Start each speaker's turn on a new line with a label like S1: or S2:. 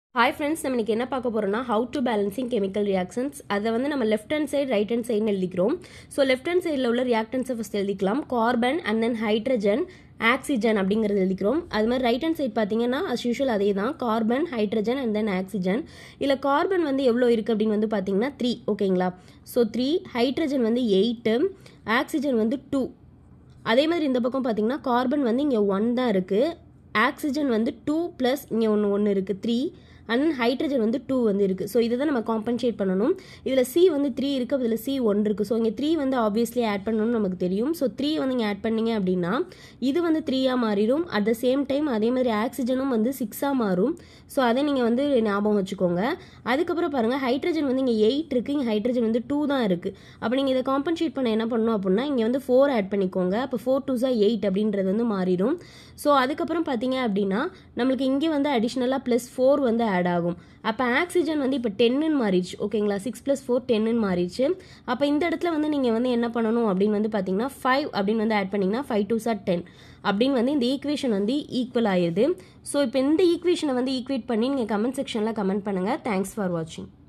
S1: Hi friends, நம்ம இன்னைக்கு என்ன பார்க்க போறோம்னா how to balancing chemical reactions. அதை வந்து நம்ம left hand side right hand side எழுதிக்கிறோம். So left hand sideல உள்ள reactants first எழுதிக்கலாம். Carbon and then hydrogen, oxygen அப்படிங்கிறது எழுதிக்கிறோம். அது மாதிரி right hand side பாத்தீங்கன்னா as usual அதே தான் carbon, hydrogen and then oxygen. இல்ல carbon வந்து எவ்வளவு இருக்கு அப்படின்னு வந்து பாத்தீங்கன்னா 3 ஓகேங்களா. So 3, hydrogen வந்து 8, oxygen வந்து 2. அதே மாதிரி இந்த பக்கம் பாத்தீங்கன்னா carbon வந்து இங்க 1 தான் இருக்கு. oxygen வந்து 2 plus இங்க ஒன்று இருக்கு 3 and hydrogen வந்து 2 வந்து இருக்கு. ஸோ இதை தான் நம்ம காம்பன்சேட் பண்ணணும். இதில் C வந்து 3 இருக்கு, இதில் C 1 இருக்கு. ஸோ இங்கே 3 வந்து ஆப்வியஸ்லி ஆட் பண்ணணும்னு நமக்கு தெரியும். ஸோ 3 வந்து இங்கே ஆட் பண்ணீங்க அப்படின்னா இது வந்து 3 மாறிடும். அட் த சேம் டைம் அதே மாதிரி ஆக்சிஜனும் வந்து 6 மாறும். ஸோ அதை நீங்கள் வந்து ஞாபகம் வச்சுக்கோங்க. அதுக்கப்புறம் பாருங்கள் ஹைட்ரஜன் வந்து இங்கே 8 இருக்கு, இங்கே ஹைட்ரஜன் வந்து 2 தான் இருக்கு. அப்போ நீங்கள் இதை காம்பன்சேட் பண்ண என்ன பண்ணணும் அப்படின்னா இங்கே வந்து 4 ஆட் பண்ணிக்கோங்க. அப்போ 4 2 8 அப்படின்றது வந்து மாறிடும். ஸோ அதுக்கப்புறம் பார்த்தீங்க அப்படின்னா நம்மளுக்கு இங்கே வந்து அடிஷ்னலாக +4 வந்து ஆட் ஆகும். அப்போ ஆக்சிஜன் வந்து இப்போ 10ன்னு மாறிடுச்சு ஓகேங்களா. 6 + 4 10ன்னு மாறிடுச்சு. அப்போ இந்த இடத்துல வந்து நீங்கள் வந்து என்ன பண்ணணும் அப்படின்னு வந்து பார்த்தீங்கன்னா 5 அப்படின்னு வந்து ஆட் பண்ணிங்கன்னா 5 2 10 அப்படின்னு வந்து இந்த ஈக்குவேஷன் வந்து ஈக்குவல் ஆயிடுது. ஸோ இப்போ இந்த ஈக்குவேஷனை வந்து ஈக்குவேட் பண்ணி நீங்கள் கமெண்ட் செக்ஷனில் கமெண்ட் பண்ணுங்கள். தேங்க்ஸ் ஃபார் வாட்சிங்.